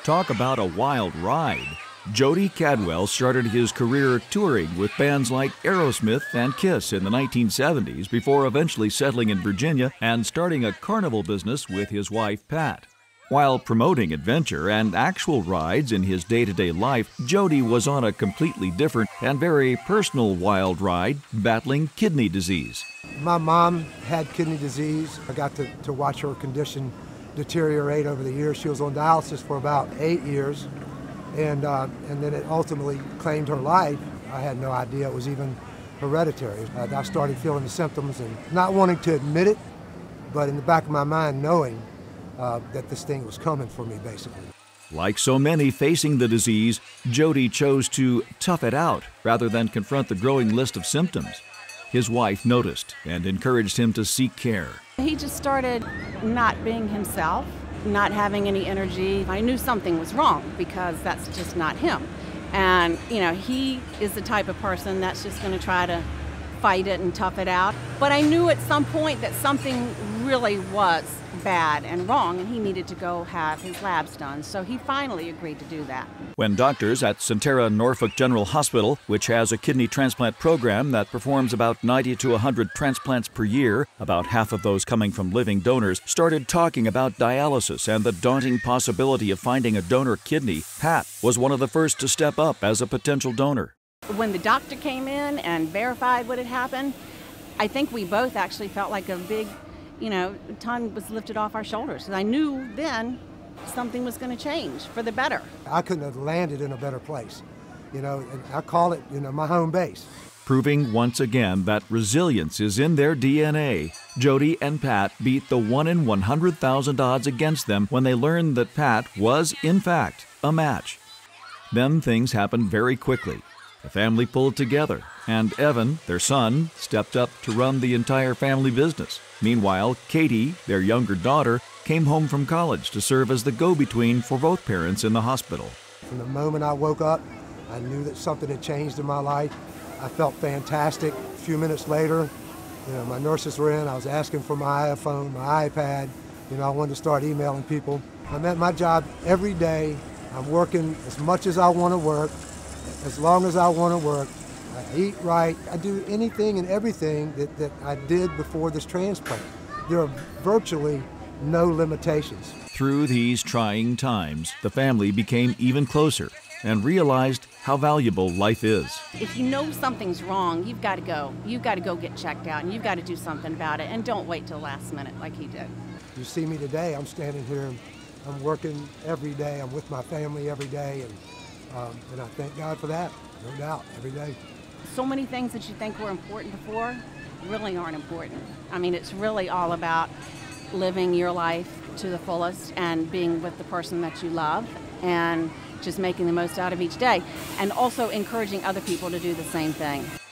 Talk about a wild ride. Jody Cadwell started his career touring with bands like Aerosmith and Kiss in the 1970s before eventually settling in Virginia and starting a carnival business with his wife, Pat. While promoting adventure and actual rides in his day-to-day life, Jody was on a completely different and very personal wild ride, battling kidney disease. My mom had kidney disease. I got to watch her condition deteriorate over the years. She was on dialysis for about 8 years, and then it ultimately claimed her life. I had no idea it was even hereditary. I started feeling the symptoms and not wanting to admit it, but in the back of my mind knowing that this thing was coming for me, basically. Like so many facing the disease, Jody chose to tough it out rather than confront the growing list of symptoms. His wife noticed and encouraged him to seek care. He just started not being himself, not having any energy. I knew something was wrong because that's just not him. And, he is the type of person that's just going to try to fight it and tough it out. But I knew at some point that something really was bad and wrong, and he needed to go have his labs done. So he finally agreed to do that. When doctors at Sentara Norfolk General Hospital, which has a kidney transplant program that performs about 90 to 100 transplants per year, about half of those coming from living donors, started talking about dialysis and the daunting possibility of finding a donor kidney, Pat was one of the first to step up as a potential donor. When the doctor came in and verified what had happened, I think we both actually felt like a big ton was lifted off our shoulders. And I knew then something was going to change for the better. I couldn't have landed in a better place, and I call it, my home base. Proving once again that resilience is in their DNA, Jody and Pat beat the 1 in 100,000 odds against them when they learned that Pat was, in fact, a match. Then things happened very quickly. The family pulled together, and Evan, their son, stepped up to run the entire family business. Meanwhile, Katie, their younger daughter, came home from college to serve as the go-between for both parents in the hospital. From the moment I woke up, I knew that something had changed in my life. I felt fantastic. A few minutes later, my nurses were in. I was asking for my iPhone, my iPad. I wanted to start emailing people. I'm at my job every day. I'm working as much as I want to work, as long as I want to work. I eat right. I do anything and everything that I did before this transplant. There are virtually no limitations. Through these trying times, the family became even closer and realized how valuable life is. If you know something's wrong, you've got to go. You've got to go get checked out, and you've got to do something about it, and don't wait till the last minute like he did. You see me today, I'm standing here, I'm working every day, I'm with my family every day, and I thank God for that, no doubt, every day. So many things that you think were important before really aren't important. I mean, it's really all about living your life to the fullest and being with the person that you love and just making the most out of each day, and also encouraging other people to do the same thing.